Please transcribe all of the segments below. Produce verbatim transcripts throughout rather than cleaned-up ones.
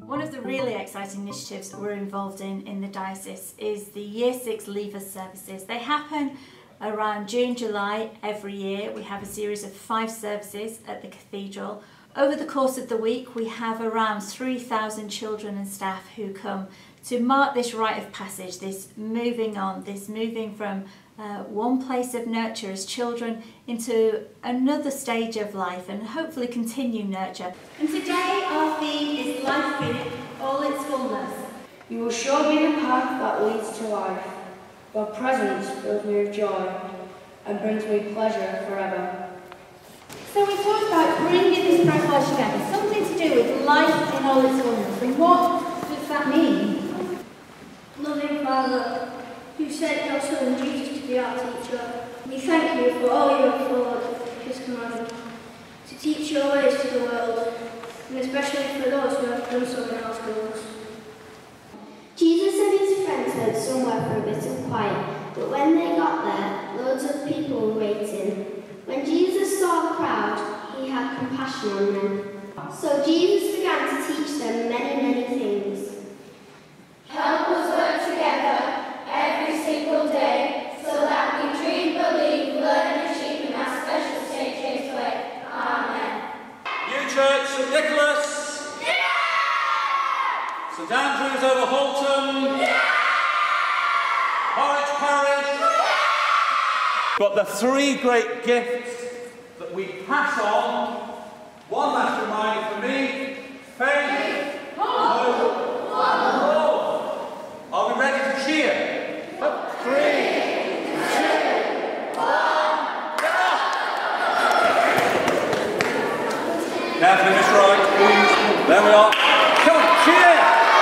One of the really exciting initiatives we're involved in in the diocese is the Year six Leavers services. They happen around June, July every year. We have a series of five services at the Cathedral. Over the course of the week we have around three thousand children and staff who come to mark this rite of passage, this moving on, this moving from uh, one place of nurture as children into another stage of life and hopefully continue nurture. And today our theme is life in all its fullness. You will show me the path that leads to life. Your presence fills me with joy and brings me pleasure forever. So we talked about bringing this privilege together, something to do with life in all its fullness. And what does that mean? Loving Father, who sent your Son Jesus to be our teacher, we thank you for all you have followed his command, to teach your ways to the world, and especially for those who have done so in our schools. Jesus and his friends went somewhere for a bit of quiet, but when they got there, loads of people were waiting. When Jesus saw the crowd, he had compassion on them. So Jesus began to teach them many, many things. Help us work together every single day so that we dream, believe, learn and achieve in our special stage way. Amen. New Church, St Nicholas. Yeah! St Andrews over Halton. Yeah! Norwich Parish. Yeah! But the three great gifts that we pass on, one last reminder for me, faith, hope, and love. Are we ready to cheer? Up, three, two, one, go! Carefully, Miss Wright, please. There we are. Come on, cheer!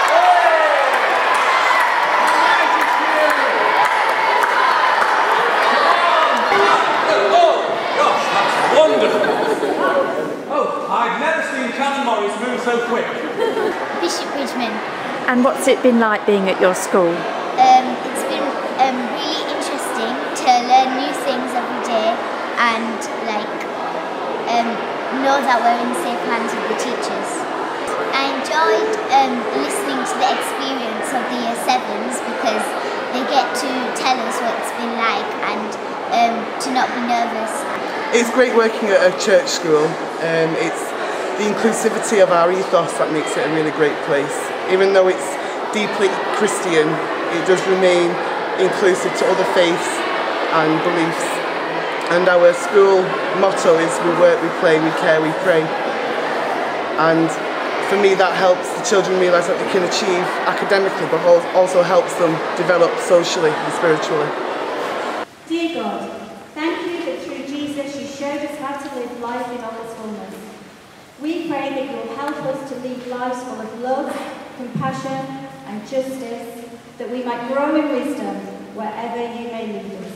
Oh, gosh, that's wonderful. Oh, I've never seen Canon Morris move so quick. Bishop Bridgman. And what's it been like being at your school? Um, it's been um, really interesting to learn new things every day and like um, know that we're in safe hands with the teachers. I enjoyed um, listening to the experience of the year sevens because they get to tell us what it's been like and um, to not be nervous. It's great working at a church school. Um, it's the inclusivity of our ethos that makes it a really great place. Even though it's deeply Christian, it does remain inclusive to other faiths and beliefs. And our school motto is we work, we play, we care, we pray. And for me that helps the children realise that they can achieve academically but also helps them develop socially and spiritually. Dear God, thank you that through Jesus you showed us how to live life in all its fullness. We pray that you will help us to lead lives full of love, compassion and justice, that we might grow in wisdom wherever you may lead us.